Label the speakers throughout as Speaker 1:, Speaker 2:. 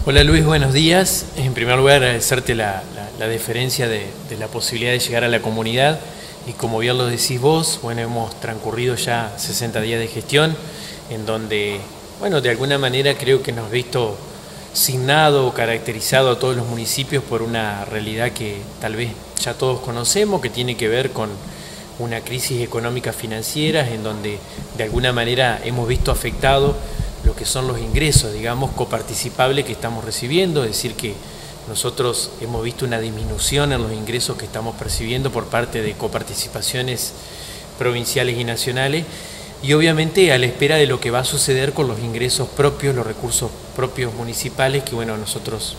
Speaker 1: Hola Luis, buenos días. En primer lugar, agradecerte la deferencia de la posibilidad de llegar a la comunidad y como bien lo decís vos, bueno, hemos transcurrido ya 60 días de gestión en donde, bueno, de alguna manera creo que nos ha visto signado o caracterizado a todos los municipios por una realidad que tal vez ya todos conocemos, que tiene que ver con una crisis económica financiera en donde de alguna manera hemos visto afectado lo que son los ingresos, digamos, coparticipables que estamos recibiendo, es decir, que nosotros hemos visto una disminución en los ingresos que estamos percibiendo por parte de coparticipaciones provinciales y nacionales, y obviamente a la espera de lo que va a suceder con los ingresos propios, los recursos propios municipales, que bueno, nosotros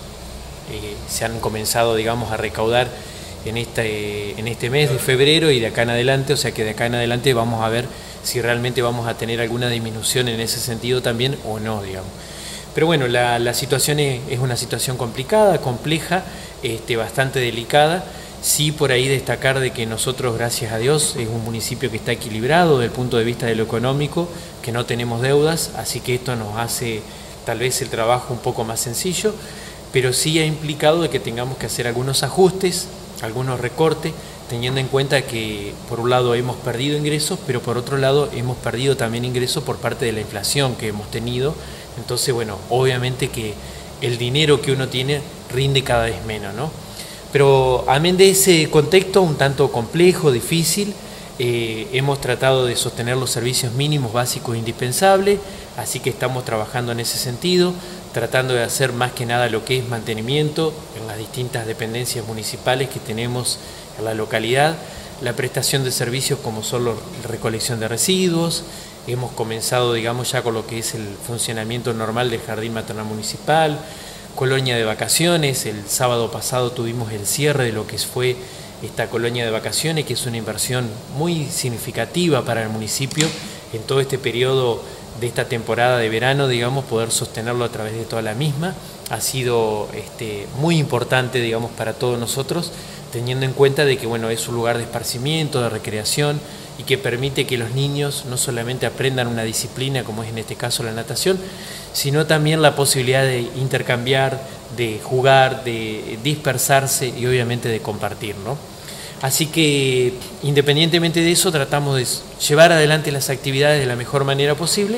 Speaker 1: se han comenzado, digamos, a recaudar en este mes de febrero y de acá en adelante, o sea que de acá en adelante vamos a ver si realmente vamos a tener alguna disminución en ese sentido también o no, digamos. Pero bueno, la situación es una situación complicada, compleja, bastante delicada. Sí, por ahí destacar de que nosotros, gracias a Dios, es un municipio que está equilibrado desde el punto de vista de lo económico, que no tenemos deudas, así que esto nos hace tal vez el trabajo un poco más sencillo, pero sí ha implicado de que tengamos que hacer algunos ajustes, algunos recortes, teniendo en cuenta que por un lado hemos perdido ingresos, pero por otro lado hemos perdido también ingresos por parte de la inflación que hemos tenido. Entonces, bueno, obviamente que el dinero que uno tiene rinde cada vez menos, ¿no? Pero amén de ese contexto un tanto complejo, difícil, hemos tratado de sostener los servicios mínimos básicos indispensables, así que estamos trabajando en ese sentido, tratando de hacer más que nada lo que es mantenimiento en las distintas dependencias municipales que tenemos en la localidad, la prestación de servicios como son la recolección de residuos. Hemos comenzado, digamos, ya con lo que es el funcionamiento normal del jardín maternal municipal, colonia de vacaciones. El sábado pasado tuvimos el cierre de lo que fue esta colonia de vacaciones, que es una inversión muy significativa para el municipio en todo este periodo de esta temporada de verano, digamos, poder sostenerlo a través de toda la misma. Ha sido muy importante, digamos, para todos nosotros, teniendo en cuenta de que, bueno, es un lugar de esparcimiento, de recreación, y que permite que los niños no solamente aprendan una disciplina, como es en este caso la natación, sino también la posibilidad de intercambiar, de jugar, de dispersarse y obviamente de compartir, ¿no? Así que, independientemente de eso, tratamos de llevar adelante las actividades de la mejor manera posible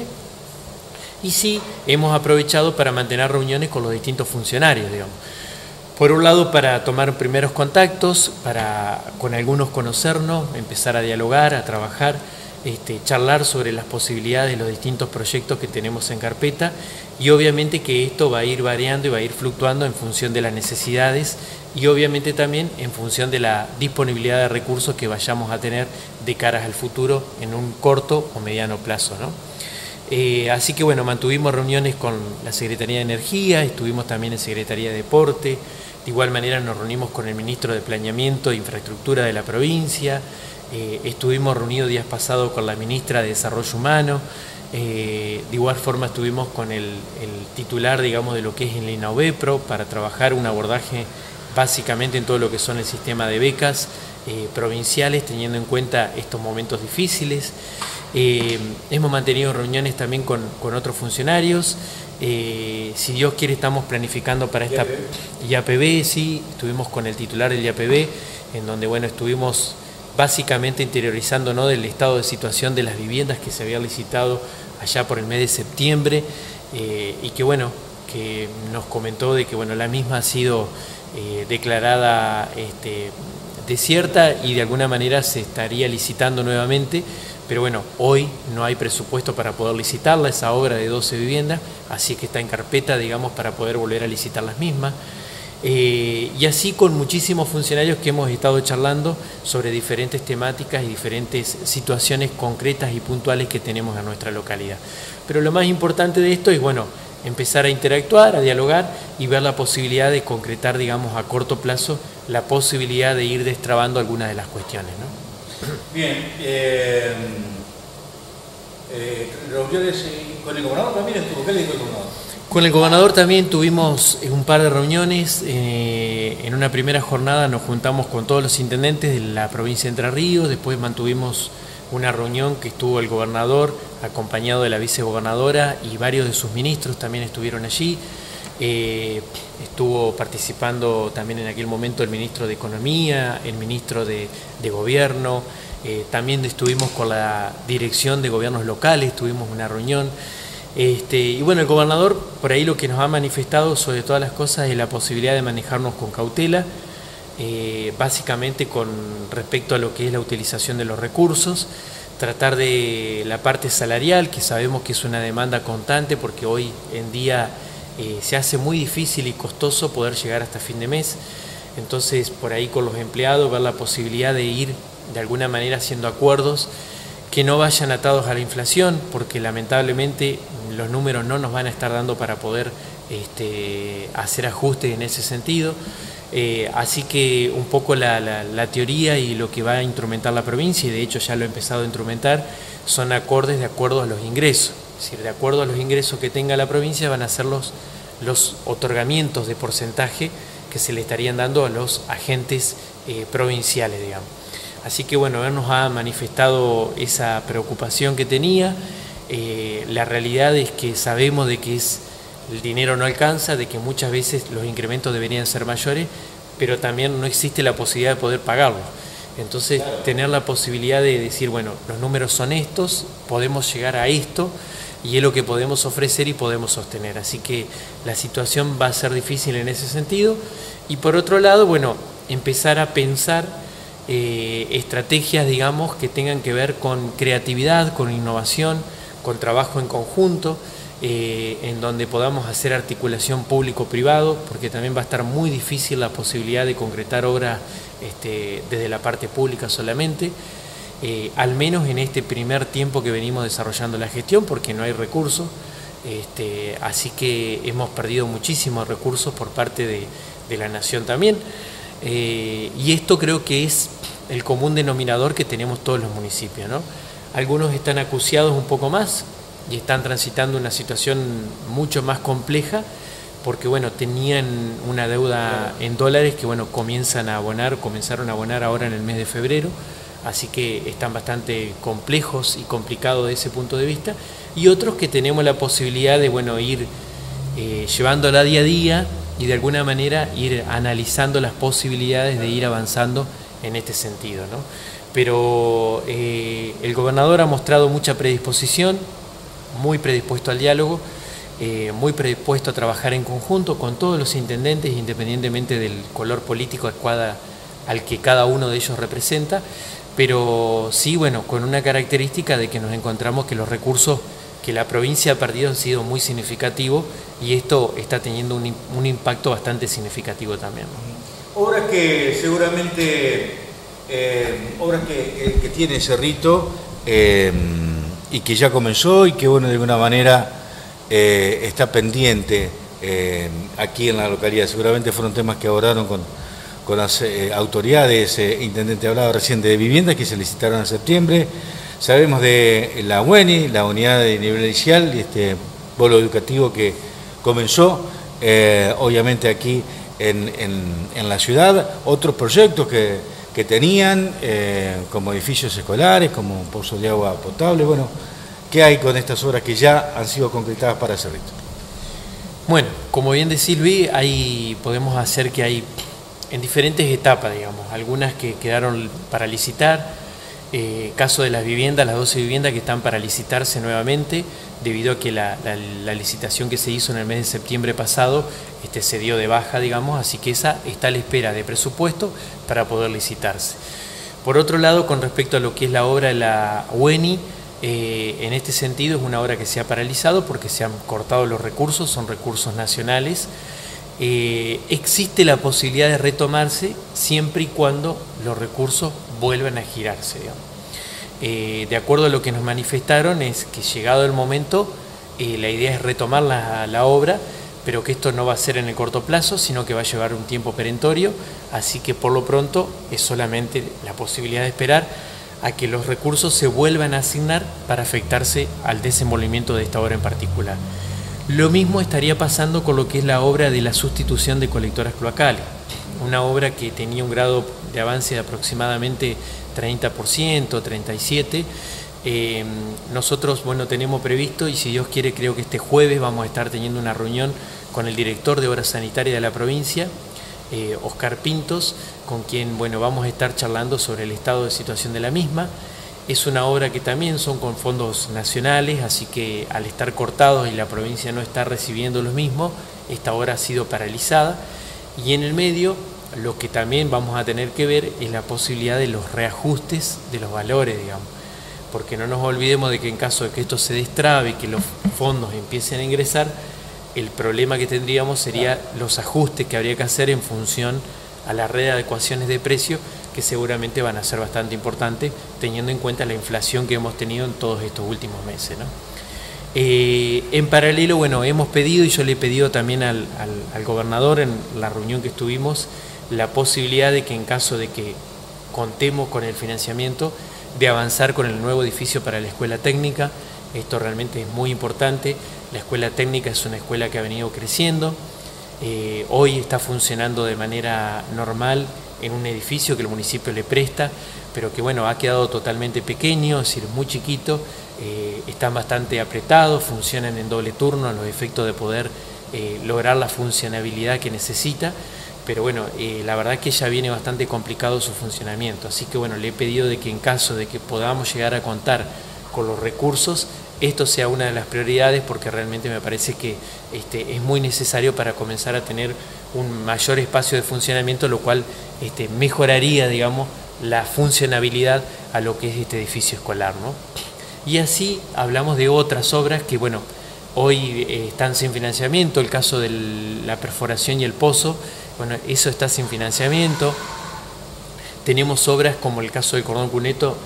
Speaker 1: y sí, hemos aprovechado para mantener reuniones con los distintos funcionarios, digamos. Por un lado, para tomar primeros contactos, para con algunos conocernos, empezar a dialogar, a trabajar, charlar sobre las posibilidades de los distintos proyectos que tenemos en carpeta y obviamente que esto va a ir variando y va a ir fluctuando en función de las necesidades y obviamente también en función de la disponibilidad de recursos que vayamos a tener de caras al futuro en un corto o mediano plazo, ¿no? Así que bueno, mantuvimos reuniones con la Secretaría de Energía, estuvimos también en Secretaría de Deporte, de igual manera nos reunimos con el Ministro de Planeamiento e Infraestructura de la provincia, estuvimos reunidos días pasados con la Ministra de Desarrollo Humano, de igual forma estuvimos con el titular, digamos, de lo que es el INAUBEPRO para trabajar un abordaje básicamente en todo lo que son el sistema de becas provinciales, teniendo en cuenta estos momentos difíciles. Hemos mantenido reuniones también con otros funcionarios. Si Dios quiere, estamos planificando para esta IAPB, sí, estuvimos con el titular del IAPB, en donde bueno, estuvimos básicamente interiorizándonos del estado de situación de las viviendas que se había licitado allá por el mes de septiembre, y que bueno, que nos comentó de que bueno, la misma ha sido declarada desierta y de alguna manera se estaría licitando nuevamente. Pero bueno, hoy no hay presupuesto para poder licitarla, esa obra de 12 viviendas, así que está en carpeta, digamos, para poder volver a licitar las mismas. Y así con muchísimos funcionarios que hemos estado charlando sobre diferentes temáticas y diferentes situaciones concretas y puntuales que tenemos en nuestra localidad. Pero lo más importante de esto es, bueno, empezar a interactuar, a dialogar y ver la posibilidad de concretar, digamos, a corto plazo, la posibilidad de ir destrabando algunas de las cuestiones, ¿no?
Speaker 2: Bien, reuniones con el gobernador también estuvo. ¿Qué le dijo el gobernador?
Speaker 1: Con el gobernador también tuvimos un par de reuniones. En una primera jornada nos juntamos con todos los intendentes de la provincia de Entre Ríos, después mantuvimos una reunión que estuvo el gobernador acompañado de la vicegobernadora y varios de sus ministros también estuvieron allí. Estuvo participando también en aquel momento el ministro de Economía, el ministro de Gobierno, también estuvimos con la dirección de gobiernos locales, tuvimos una reunión. Y bueno, el gobernador por ahí lo que nos ha manifestado sobre todas las cosas es la posibilidad de manejarnos con cautela, básicamente con respecto a lo que es la utilización de los recursos, tratar de la parte salarial, que sabemos que es una demanda constante porque hoy en día se hace muy difícil y costoso poder llegar hasta fin de mes. Entonces por ahí con los empleados ver la posibilidad de ir de alguna manera haciendo acuerdos que no vayan atados a la inflación, porque lamentablemente los números no nos van a estar dando para poder hacer ajustes en ese sentido. Así que un poco la teoría y lo que va a instrumentar la provincia, y de hecho ya lo ha empezado a instrumentar, son acordes de acuerdo a los ingresos. Es decir, de acuerdo a los ingresos que tenga la provincia van a ser los otorgamientos de porcentaje que se le estarían dando a los agentes provinciales, digamos. Así que bueno, él nos ha manifestado esa preocupación que tenía. La realidad es que sabemos de que el dinero no alcanza, de que muchas veces los incrementos deberían ser mayores, pero también no existe la posibilidad de poder pagarlos. Entonces, claro, tener la posibilidad de decir, bueno, los números son estos, podemos llegar a esto, y es lo que podemos ofrecer y podemos sostener. Así que la situación va a ser difícil en ese sentido. Y por otro lado, bueno, empezar a pensar estrategias, digamos, que tengan que ver con creatividad, con innovación, con trabajo en conjunto, en donde podamos hacer articulación público-privado, porque también va a estar muy difícil la posibilidad de concretar obras desde la parte pública solamente, al menos en este primer tiempo que venimos desarrollando la gestión, porque no hay recursos, así que hemos perdido muchísimos recursos por parte de la Nación también. Y esto creo que es el común denominador que tenemos todos los municipios, ¿no? Algunos están acuciados un poco más y están transitando una situación mucho más compleja porque bueno, tenían una deuda en dólares que bueno, comenzaron a abonar ahora en el mes de febrero, así que están bastante complejos y complicados de ese punto de vista, y otros que tenemos la posibilidad de bueno, ir llevándola día a día y de alguna manera ir analizando las posibilidades de ir avanzando en este sentido, ¿no? Pero el gobernador ha mostrado mucha predisposición, muy predispuesto al diálogo, muy predispuesto a trabajar en conjunto con todos los intendentes, independientemente del color político al que cada uno de ellos representa, pero sí, bueno, con una característica de que nos encontramos que los recursos que la provincia ha perdido han sido muy significativos y esto está teniendo un impacto bastante significativo también, ¿no?
Speaker 2: Obras que seguramente, obras que tiene Cerrito y que ya comenzó y que bueno, de alguna manera está pendiente aquí en la localidad. Seguramente fueron temas que abordaron con las autoridades. Intendente hablaba recién de viviendas que se licitaron en septiembre. Sabemos de la UENI, la unidad de nivel inicial, este polo educativo que comenzó, obviamente aquí en la ciudad, otros proyectos que tenían, como edificios escolares, como un pozo de agua potable. Bueno, ¿qué hay con estas obras que ya han sido concretadas para Cerrito?
Speaker 1: Bueno, como bien decís, Luis, podemos hacer que hay en diferentes etapas, digamos, algunas que quedaron para licitar. Caso de las viviendas, las 12 viviendas que están para licitarse nuevamente, debido a que la licitación que se hizo en el mes de septiembre pasado se dio de baja, digamos, así que esa está a la espera de presupuesto para poder licitarse. Por otro lado, con respecto a lo que es la obra de la UENI, en este sentido es una obra que se ha paralizado porque se han cortado los recursos, son recursos nacionales. Existe la posibilidad de retomarse siempre y cuando los recursos vuelvan a girarse, digamos. De acuerdo a lo que nos manifestaron es que llegado el momento la idea es retomar la obra, pero que esto no va a ser en el corto plazo, sino que va a llevar un tiempo perentorio, así que por lo pronto es solamente la posibilidad de esperar a que los recursos se vuelvan a asignar para afectarse al desenvolvimiento de esta obra en particular. Lo mismo estaría pasando con lo que es la obra de la sustitución de colectoras cloacales, una obra que tenía un grado de avance de aproximadamente 30%, 37%. Nosotros, bueno, tenemos previsto, y si Dios quiere, creo que este jueves vamos a estar teniendo una reunión con el director de Obras Sanitarias de la provincia, Oscar Pintos, con quien vamos a estar charlando sobre el estado de situación de la misma. Es una obra que también son con fondos nacionales, así que al estar cortados y la provincia no está recibiendo los mismos, esta obra ha sido paralizada. Y en el medio, lo que también vamos a tener que ver es la posibilidad de los reajustes de los valores, digamos. Porque no nos olvidemos de que en caso de que esto se destrabe y que los fondos empiecen a ingresar, el problema que tendríamos sería los ajustes que habría que hacer en función a la red de adecuaciones de precio, que seguramente van a ser bastante importantes, teniendo en cuenta la inflación que hemos tenido en todos estos últimos meses, ¿no? En paralelo, hemos pedido, y yo le he pedido también al gobernador en la reunión que estuvimos, la posibilidad de que en caso de que contemos con el financiamiento, de avanzar con el nuevo edificio para la escuela técnica. Esto realmente es muy importante. La escuela técnica es una escuela que ha venido creciendo. Hoy está funcionando de manera normal en un edificio que el municipio le presta, pero que ha quedado totalmente pequeño, es decir, muy chiquito. Están bastante apretados, funcionan en doble turno a los efectos de poder lograr la funcionabilidad que necesita. Pero la verdad que ya viene bastante complicado su funcionamiento, así que le he pedido de que en caso de que podamos llegar a contar con los recursos, esto sea una de las prioridades, porque realmente me parece que es muy necesario para comenzar a tener un mayor espacio de funcionamiento, lo cual mejoraría, digamos, la funcionabilidad a lo que es este edificio escolar, ¿no? Y así hablamos de otras obras que hoy están sin financiamiento. El caso de la perforación y el pozo, eso está sin financiamiento. Tenemos obras como el caso del cordón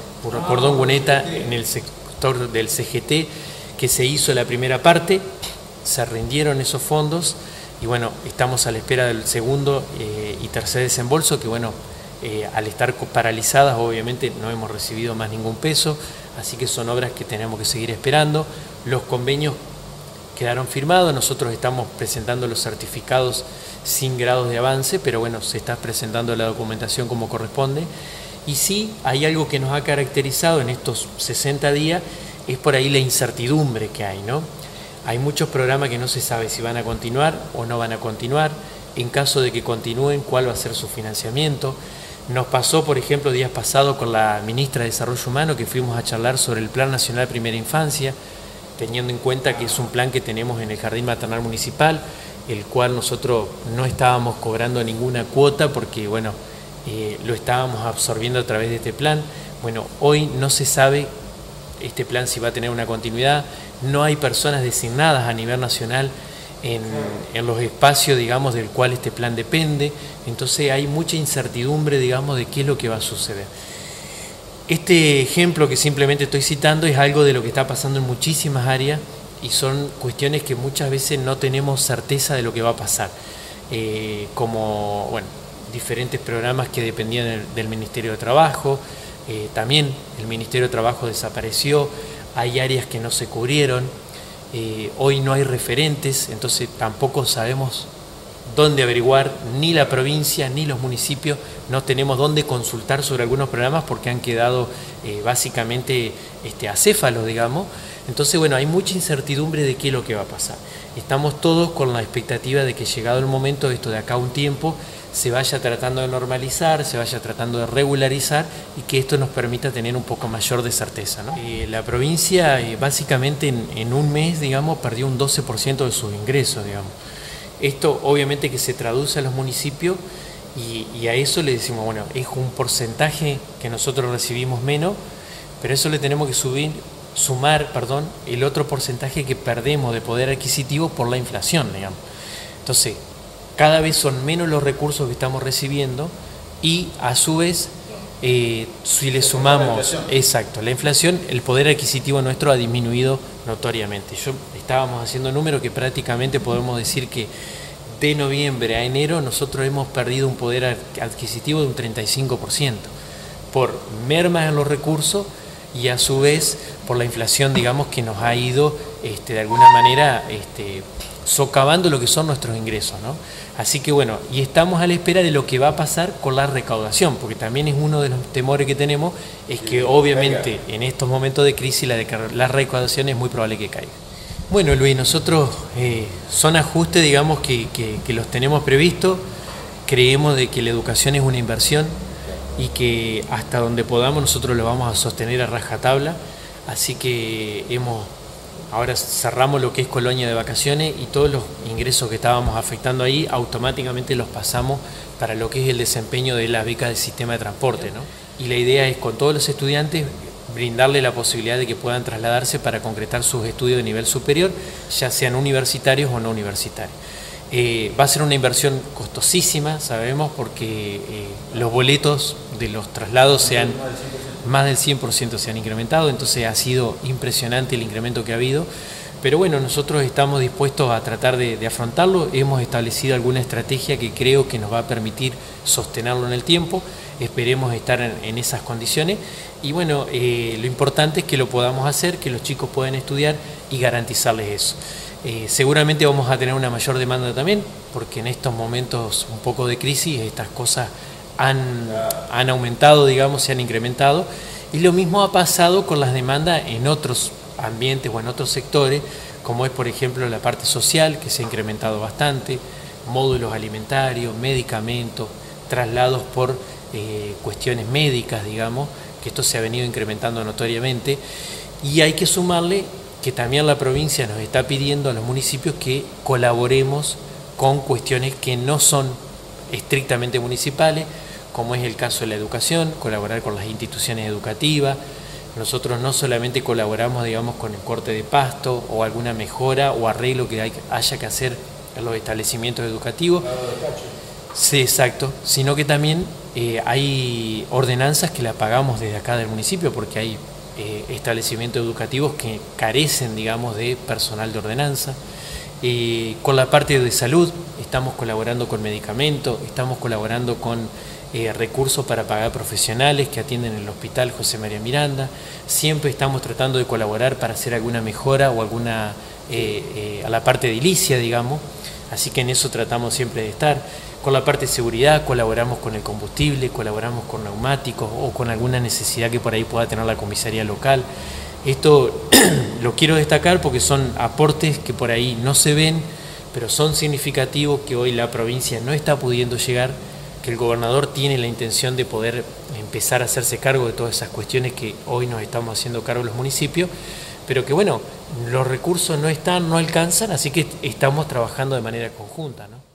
Speaker 1: cuneta en el sector del CGT, que se hizo la primera parte, se rindieron esos fondos y estamos a la espera del segundo y tercer desembolso, que al estar paralizadas obviamente no hemos recibido más ningún peso, así que son obras que tenemos que seguir esperando. Los convenios quedaron firmados, nosotros estamos presentando los certificados sin grados de avance, pero se está presentando la documentación como corresponde. Y sí, hay algo que nos ha caracterizado en estos 60 días, es por ahí la incertidumbre que hay, ¿no? Hay muchos programas que no se sabe si van a continuar o no van a continuar. En caso de que continúen, ¿cuál va a ser su financiamiento? Nos pasó, por ejemplo, días pasados con la ministra de Desarrollo Humano, que fuimos a charlar sobre el Plan Nacional de Primera Infancia, teniendo en cuenta que es un plan que tenemos en el Jardín Maternal Municipal, el cual nosotros no estábamos cobrando ninguna cuota porque lo estábamos absorbiendo a través de este plan. Hoy no se sabe este plan si va a tener una continuidad, no hay personas designadas a nivel nacional en los espacios, digamos, del cual este plan depende, entonces hay mucha incertidumbre, digamos, de qué es lo que va a suceder. Este ejemplo que simplemente estoy citando es algo de lo que está pasando en muchísimas áreas y son cuestiones que muchas veces no tenemos certeza de lo que va a pasar, como diferentes programas que dependían del Ministerio de Trabajo, también el Ministerio de Trabajo desapareció, hay áreas que no se cubrieron, hoy no hay referentes, entonces tampoco sabemos dónde averiguar, ni la provincia ni los municipios, no tenemos dónde consultar sobre algunos programas porque han quedado básicamente acéfalos, digamos. Entonces, hay mucha incertidumbre de qué es lo que va a pasar. Estamos todos con la expectativa de que llegado el momento, esto de acá a un tiempo, se vaya tratando de normalizar, se vaya tratando de regularizar y que esto nos permita tener un poco mayor de certeza, ¿no? La provincia básicamente en un mes, digamos, perdió un 12% de sus ingresos, digamos. Esto obviamente que se traduce a los municipios y a eso le decimos, es un porcentaje que nosotros recibimos menos, pero eso le tenemos que sumar el otro porcentaje que perdemos de poder adquisitivo por la inflación, digamos. Entonces, cada vez son menos los recursos que estamos recibiendo y a su vez, si le sumamos la inflación, el poder adquisitivo nuestro ha disminuido notoriamente. Estábamos haciendo números que prácticamente podemos decir que de noviembre a enero nosotros hemos perdido un poder adquisitivo de un 35% por mermas en los recursos y a su vez por la inflación, digamos, que nos ha ido de alguna manera socavando lo que son nuestros ingresos, ¿no? Así que y estamos a la espera de lo que va a pasar con la recaudación, porque también es uno de los temores que tenemos, es que obviamente en estos momentos de crisis la recaudación es muy probable que caiga. Bueno, Luis, nosotros son ajustes, digamos, que los tenemos previstos. Creemos de que la educación es una inversión y que hasta donde podamos nosotros lo vamos a sostener a rajatabla. Así que ahora cerramos lo que es colonia de vacaciones y todos los ingresos que estábamos afectando ahí automáticamente los pasamos para lo que es el desempeño de las becas del sistema de transporte, ¿no? Y la idea es con todos los estudiantes brindarle la posibilidad de que puedan trasladarse para concretar sus estudios de nivel superior, ya sean universitarios o no universitarios. Va a ser una inversión costosísima, sabemos, porque los boletos de los traslados más del 100% se han incrementado, entonces ha sido impresionante el incremento que ha habido. Pero bueno, nosotros estamos dispuestos a tratar de afrontarlo. Hemos establecido alguna estrategia que creo que nos va a permitir sostenerlo en el tiempo. Esperemos estar en esas condiciones. Y bueno, lo importante es que lo podamos hacer, que los chicos puedan estudiar y garantizarles eso. Seguramente vamos a tener una mayor demanda también, porque en estos momentos un poco de crisis estas cosas han aumentado, digamos, se han incrementado. Y lo mismo ha pasado con las demandas en otros ambientes o en otros sectores, como es por ejemplo la parte social, que se ha incrementado bastante, módulos alimentarios, medicamentos, traslados por cuestiones médicas, digamos, que esto se ha venido incrementando notoriamente. Y hay que sumarle que también la provincia nos está pidiendo a los municipios que colaboremos con cuestiones que no son estrictamente municipales, como es el caso de la educación, colaborar con las instituciones educativas. Nosotros no solamente colaboramos, digamos, con el corte de pasto o alguna mejora o arreglo que haya que hacer en los establecimientos educativos. Sí, exacto, sino que también hay ordenanzas que las pagamos desde acá del municipio, porque hay establecimientos educativos que carecen, digamos, de personal de ordenanza. Con la parte de salud estamos colaborando con medicamentos, estamos colaborando con recursos para pagar profesionales que atienden en el Hospital José María Miranda. Siempre estamos tratando de colaborar para hacer alguna mejora o alguna a la parte edilicia, digamos, así que en eso tratamos siempre de estar. Con la parte de seguridad colaboramos con el combustible, colaboramos con neumáticos o con alguna necesidad que por ahí pueda tener la comisaría local. Esto lo quiero destacar porque son aportes que por ahí no se ven, pero son significativos, que hoy la provincia no está pudiendo llegar, que el gobernador tiene la intención de poder empezar a hacerse cargo de todas esas cuestiones que hoy nos estamos haciendo cargo los municipios, pero que bueno, los recursos no están, no alcanzan, así que estamos trabajando de manera conjunta, ¿no?